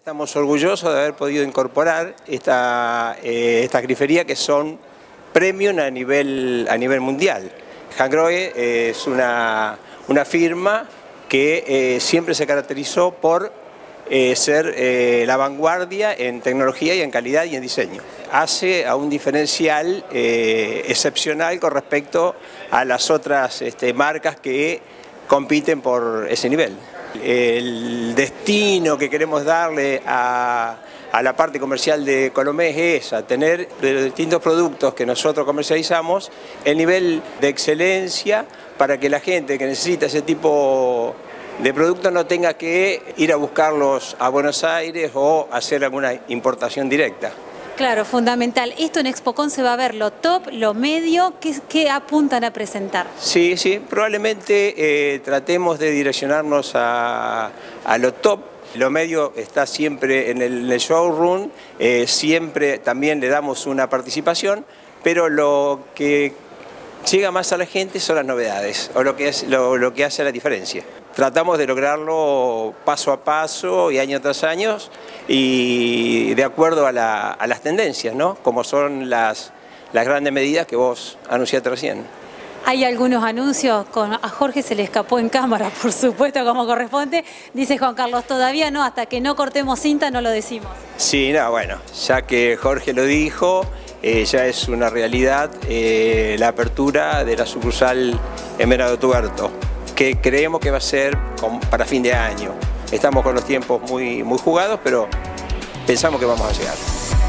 Estamos orgullosos de haber podido incorporar estas griferías que son premium a nivel mundial. Hansgrohe es una firma que siempre se caracterizó por ser la vanguardia en tecnología y en calidad y en diseño. Hace a un diferencial excepcional con respecto a las otras marcas que compiten por ese nivel. El destino que queremos darle a la parte comercial de Colomés es a tener de los distintos productos que nosotros comercializamos el nivel de excelencia para que la gente que necesita ese tipo de productos no tenga que ir a buscarlos a Buenos Aires o hacer alguna importación directa. Claro, fundamental. Esto en ExpoCon se va a ver lo top, lo medio, ¿qué apuntan a presentar? Sí, probablemente tratemos de direccionarnos a lo top. Lo medio está siempre en el showroom, siempre también le damos una participación, pero lo que llega más a la gente son las novedades, o lo que hace la diferencia. Tratamos de lograrlo paso a paso y año tras año y de acuerdo a las tendencias, ¿no? Como son las grandes medidas que vos anunciaste recién. Hay algunos anuncios, a Jorge se le escapó en cámara, por supuesto, como corresponde. Dice Juan Carlos, todavía no, hasta que no cortemos cinta no lo decimos. Sí, no, bueno, ya que Jorge lo dijo, ya es una realidad la apertura de la sucursal en Venado Tuerto, que creemos que va a ser para fin de año. Estamos con los tiempos muy jugados, pero pensamos que vamos a llegar.